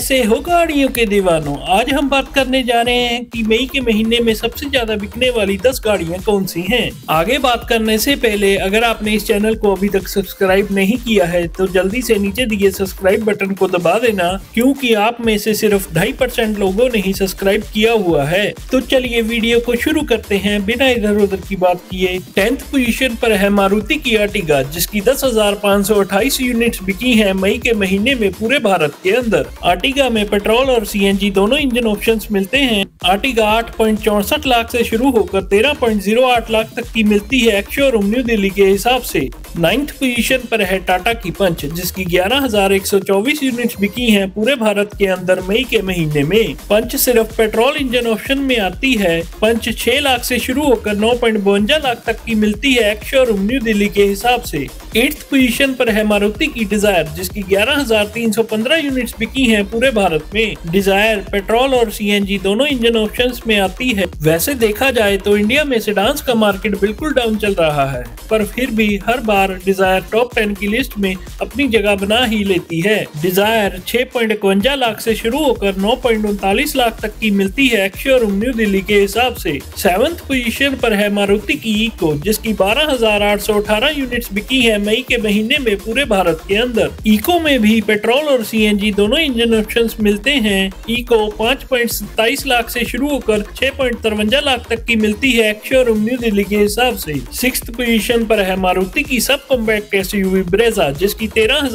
कैसे हो गाड़ियों के दीवानों। आज हम बात करने जा रहे हैं कि मई के महीने में सबसे ज्यादा बिकने वाली 10 गाड़ियां कौन सी हैं। आगे बात करने से पहले अगर आपने इस चैनल को अभी तक सब्सक्राइब नहीं किया है तो जल्दी से नीचे दिए सब्सक्राइब बटन को दबा देना, क्योंकि आप में से सिर्फ 2.5% लोगों ने ही सब्सक्राइब किया हुआ है। तो चलिए वीडियो को शुरू करते हैं बिना इधर उधर की बात किए। 10th पोजीशन पर है मारुति की आर्टिगा, जिसकी 10,528 यूनिट्स बिकी हैं मई के महीने में पूरे भारत के अंदर। आर्टिगा में पेट्रोल और सीएनजी दोनों इंजन ऑप्शंस मिलते हैं। आर्टिगा 8.64 लाख से शुरू होकर 13.08 लाख तक की मिलती है एक्स-शोरूम न्यू दिल्ली के हिसाब से। 9th पोजीशन पर है टाटा की पंच, जिसकी 11,124 यूनिट्स बिकी हैं पूरे भारत के अंदर मई के महीने में। पंच सिर्फ पेट्रोल इंजन ऑप्शन में आती है। पंच 6 लाख से शुरू होकर 9.52 लाख तक की मिलती है एक्स-शोरूम न्यू दिल्ली के हिसाब से। 8th पोजीशन पर है मारुति की डिजायर, जिसकी 11,315 यूनिट्स बिकी हैं पूरे भारत में। डिजायर पेट्रोल और सीएनजी दोनों इंजन ऑप्शंस में आती है। वैसे देखा जाए तो इंडिया में सेडान्स का मार्केट बिल्कुल डाउन चल रहा है, पर फिर भी हर बार डिजायर टॉप 10 की लिस्ट में अपनी जगह बना ही लेती है। डिजायर 6.51 लाख से शुरू होकर 9.39 लाख तक की मिलती है एक्स-शोरूम न्यू दिल्ली के हिसाब से। 7th पोजीशन पर है मारुति की इको, जिसकी 12,818 यूनिट्स बिकी है मई के महीने में पूरे भारत के अंदर। इको में भी पेट्रोल और सीएनजी दोनों इंजन ऑप्शंस मिलते हैं। इको 5.27 लाख से शुरू होकर 6.53 लाख तक की मिलती है एक्स-शोरूम न्यू दिल्ली के हिसाब से। 6th पोजीशन पर है मारुति की सब कॉम्पैक्ट एसयूवी ब्रेजा, जिसकी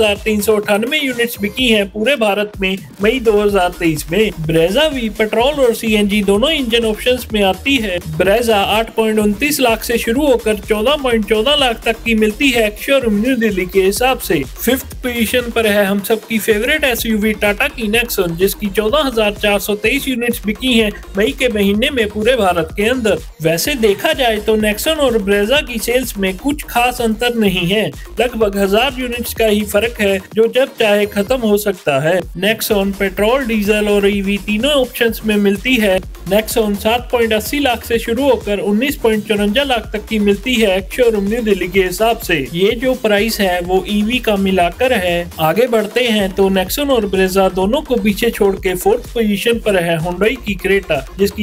13,398 यूनिट्स बिकी हैं पूरे भारत में मई 2023 में। ब्रेजा भी पेट्रोल और सीएनजी दोनों इंजन ऑप्शंस में आती है। ब्रेजा 8.29 लाख से शुरू होकर 14.14 लाख तक की मिलती है एक्स-शोरूम न्यू दिल्ली के हिसाब से। 5th पोजीशन पर है हम सबकी फेवरेट एसयूवी टाटा की नेक्सॉन, जिसकी 14,423 यूनिट्स बिकी हैं मई के महीने में पूरे भारत के अंदर। वैसे देखा जाए तो नेक्सॉन और ब्रेजा की सेल्स में कुछ खास अंतर नहीं है, लगभग 1000 यूनिट्स का ही फर्क है जो जब चाहे खत्म हो सकता है। नेक्सॉन पेट्रोल, डीजल और ईवी तीनों ऑप्शंस में मिलती है। नेक्सॉन 7.80 लाख से शुरू होकर 19.54 लाख तक की मिलती है एक्स-शोरूम न्यू दिल्ली के हिसाब से। ये जो प्राइस है वो ईवी का मिलाकर है। आगे बढ़ते हैं तो नेक्सॉन और ब्रेजा दोनों को पीछे छोड़ के 4th पोजीशन पर है हुंडई की क्रेटा, जिसकी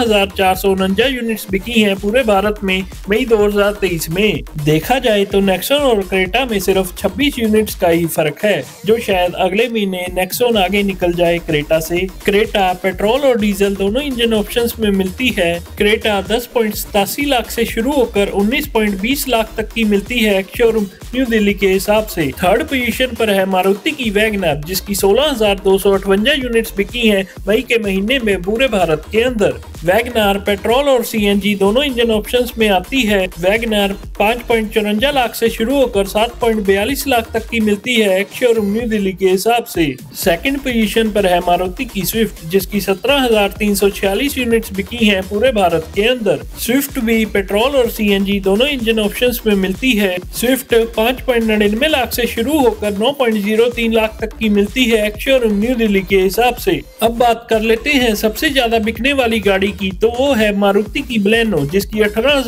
14,449 यूनिट्स बिकी हैं पूरे भारत में मई 2023 में। देखा जाए तो नेक्सॉन और क्रेटा में सिर्फ 26 यूनिट्स का ही फर्क है, जो शायद अगले महीने नेक्सॉन आगे निकल जाए क्रेटा से। क्रेटा पेट्रोल और डीजल दोनों इंजन ऑप्शंस में मिलती है। क्रेटा 10.87 लाख से शुरू होकर 19.20 लाख तक की मिलती है एक्स-शोरूम न्यू दिल्ली के हिसाब से। 3rd पोजीशन पर है मारुति की वैगनर, जिसकी 16,258 यूनिट्स बिकी हैं मई के महीने में पूरे भारत के अंदर। वैगनर पेट्रोल और सीएनजी दोनों इंजन ऑप्शंस में आती है। वैगनर 5.54 लाख से शुरू होकर 7.42 लाख तक की मिलती है एक्स-शोरूम न्यू दिल्ली के हिसाब से। 2nd पोजीशन पर है मारुति की स्विफ्ट, जिसकी 17,346 यूनिट्स बिकी हैं पूरे भारत के अंदर। स्विफ्ट भी पेट्रोल और सीएनजी दोनों इंजन ऑप्शंस में मिलती है। स्विफ्ट 5.99 लाख से शुरू होकर 9.03 लाख तक की मिलती है एक्स-शोरूम न्यू दिल्ली के हिसाब से। अब बात कर लेते हैं सबसे ज्यादा बिकने वाली गाड़ी की, तो वो है मारुति की बलेनो, जिसकी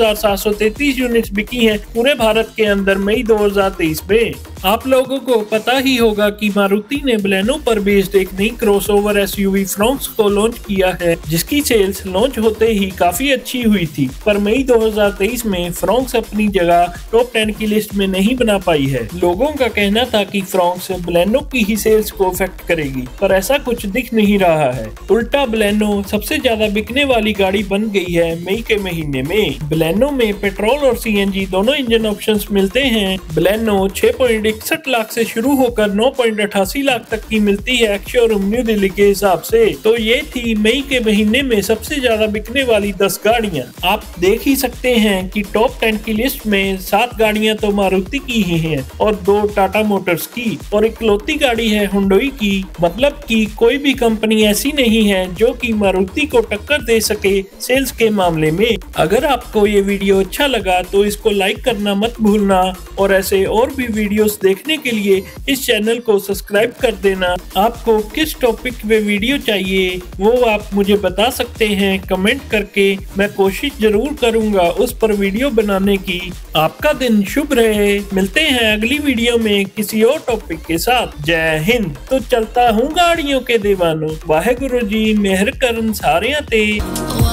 18,733 यूनिट्स बिकी हैं पूरे भारत के अंदर मई 2023 में। आप लोगों को पता ही होगा कि मारुति ने बलेनो पर बेस्ड एक नई क्रॉसओवर एसयूवी फ्रोंक्स को लॉन्च किया है, जिसकी सेल्स लॉन्च होते ही काफी अच्छी हुई थी, पर मई 2023 में फ्रोंक्स अपनी जगह टॉप 10 की लिस्ट में नहीं बना पाई है। लोगों का कहना था कि फ्रोंक्स बलेनो की ही सेल्स को अफेक्ट करेगी, पर ऐसा कुछ दिख नहीं रहा है। उल्टा बलेनो सबसे ज्यादा बिकने वाली गाड़ी बन गई है मई के महीने में। बलेनो में पेट्रोल और सीएनजी दोनों इंजन ऑप्शंस मिलते हैं। बलेनो 6.61 लाख से शुरू होकर 9.88 लाख तक की मिलती है एक्स-शोरूम न्यू दिल्ली के हिसाब से। तो ये थी मई के महीने में सबसे ज्यादा बिकने वाली 10 गाड़ियां। आप देख ही सकते हैं कि टॉप 10 की लिस्ट में 7 गाड़ियां तो मारुति की ही हैं और 2 टाटा मोटर्स की, और इकलौती गाड़ी है हुंडई की। मतलब कि कोई भी कंपनी ऐसी नहीं है जो कि मारुति को टक्कर दे सके सेल्स के मामले में। अगर आपको ये वीडियो अच्छा लगा तो इसको लाइक करना मत भूलना करना और ऐसे और भी वीडियोस देखने के लिए इस चैनल को सब्सक्राइब कर देना। आपको किस टॉपिक पे वीडियो चाहिए वो आप मुझे बता सकते हैं कमेंट करके। मैं कोशिश जरूर करूंगा उस पर वीडियो बनाने की। आपका दिन शुभ रहे। मिलते हैं अगली वीडियो में किसी और टॉपिक के साथ। जय हिंद। तो चलता हूँ गाड़ियों के दीवानों, वाहेगुरु जी मेहर करन सारियां ते।